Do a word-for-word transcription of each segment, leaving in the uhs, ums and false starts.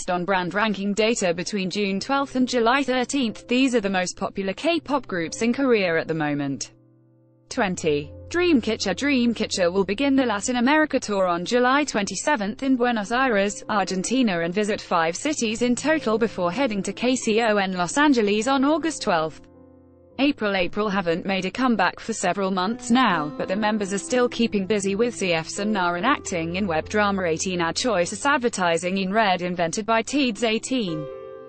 based on brand ranking data between June twelfth and July thirteenth. These are the most popular K-pop groups in Korea at the moment. twenty. Dreamcatcher. Dreamcatcher will begin the Latin America tour on July twenty-seventh in Buenos Aires, Argentina, and visit five cities in total before heading to K C O N Los Angeles on August twelfth. April. April haven't made a comeback for several months now, but the members are still keeping busy with C Fs and Narin acting in web drama eighteen Ad Choices advertising in Red invented by Teeds eighteen.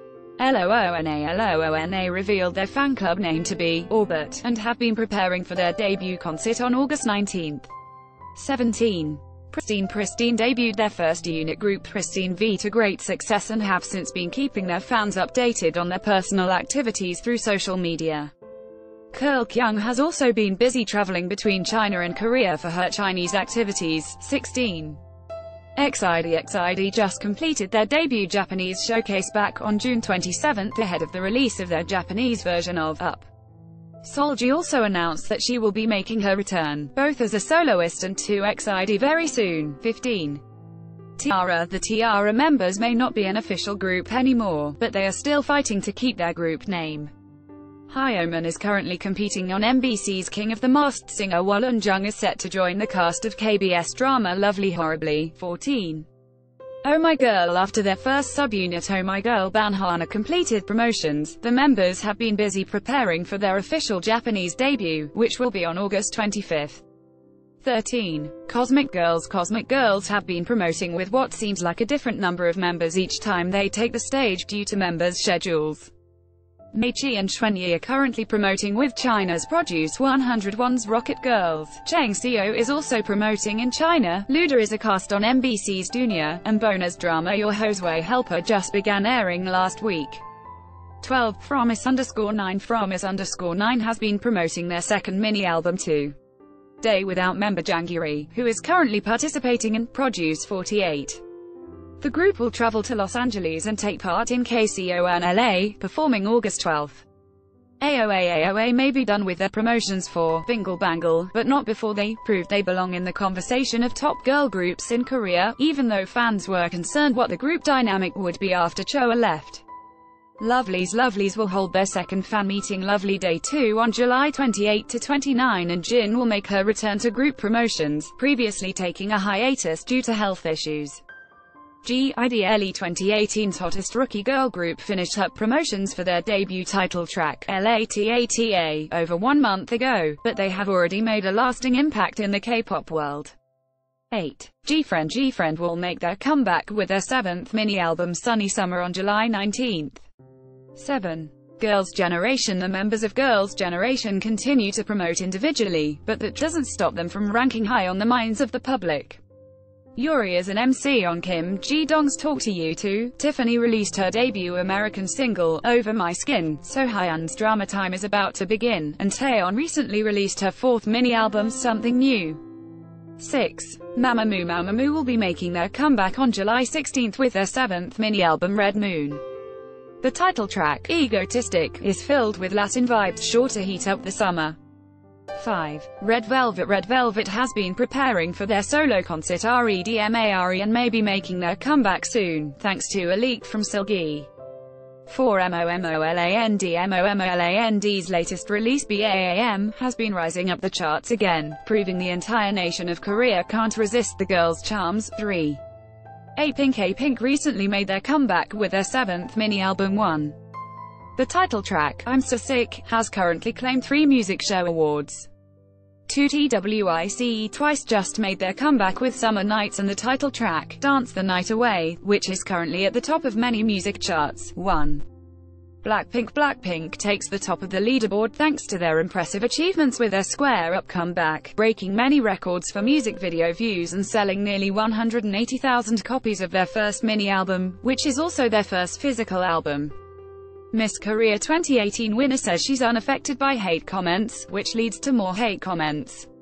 LOONA LOONA revealed their fan club name to be Orbit, and have been preparing for their debut concert on August nineteenth. seventeen. Pristine. Pristine debuted their first unit group Pristine V to great success and have since been keeping their fans updated on their personal activities through social media. Curl Kyung has also been busy traveling between China and Korea for her Chinese activities. sixteen. X I D. X I D just completed their debut Japanese showcase back on June twenty-seventh ahead of the release of their Japanese version of Up. Seulgi also announced that she will be making her return, both as a soloist and to X I D very soon. fifteen. T-ara. The T-ara members may not be an official group anymore, but they are still fighting to keep their group name. Hyomin is currently competing on M B C's King of the Masked Singer, while Eunjung is set to join the cast of K B S drama Lovely Horribly. fourteen. Oh My Girl. After their first subunit Oh My Girl Banhana completed promotions, the members have been busy preparing for their official Japanese debut, which will be on August twenty-fifth. thirteen. Cosmic Girls. Cosmic Girls have been promoting with what seems like a different number of members each time they take the stage due to members' schedules. Meichi and Xuanyi are currently promoting with China's Produce one oh one's Rocket Girls. Chang Seo is also promoting in China. Luda is a cast on M B C's Dunya, and Bona's drama Your Hoseway Helper just began airing last week. twelve. Fromis underscore nine. Fromis underscore nine has been promoting their second mini-album Two Day Without member Jangiri, who is currently participating in Produce forty-eight. The group will travel to Los Angeles and take part in K C O N L A, performing August twelfth. A O A A O A may be done with their promotions for Bingle Bangle, but not before they prove they belong in the conversation of top girl groups in Korea, even though fans were concerned what the group dynamic would be after Choa left. Lovelyz. Lovelyz will hold their second fan meeting Lovely Day two on July twenty-eighth to twenty-ninth, and Jin will make her return to group promotions, previously taking a hiatus due to health issues. G I D L E. twenty eighteen's hottest rookie girl group finished up promotions for their debut title track, Lata, over one month ago, but they have already made a lasting impact in the K-pop world. eight. G-Friend. G-Friend will make their comeback with their seventh mini-album Sunny Summer on July nineteenth. seven. Girls' Generation. The members of Girls' Generation continue to promote individually, but that doesn't stop them from ranking high on the minds of the public. Yuri is an M C on Kim Ji-dong's Talk to You two. Tiffany released her debut American single, Over My Skin, so Hyun's drama time is about to begin, and Taeyeon recently released her fourth mini-album Something New. six. Mamamoo. Mamamoo will be making their comeback on July sixteenth with their seventh mini-album Red Moon. The title track, Egotistic, is filled with Latin vibes sure to heat up the summer. five. Red Velvet. Red Velvet has been preparing for their solo concert Redmare and may be making their comeback soon, thanks to a leak from Seulgi. four. MOMOLAND. MOMOLAND's latest release BAAM has been rising up the charts again, proving the entire nation of Korea can't resist the girls' charms. three. A-Pink. A-Pink recently made their comeback with their seventh mini-album One. The title track, I'm So Sick, has currently claimed three music show awards. two. TWICE twice just made their comeback with Summer Nights and the title track, Dance the Night Away, which is currently at the top of many music charts. one. Blackpink. Blackpink takes the top of the leaderboard thanks to their impressive achievements with their Square Up comeback, breaking many records for music video views and selling nearly one hundred eighty thousand copies of their first mini-album, which is also their first physical album. Miss Korea twenty eighteen winner says she's unaffected by hate comments, which leads to more hate comments.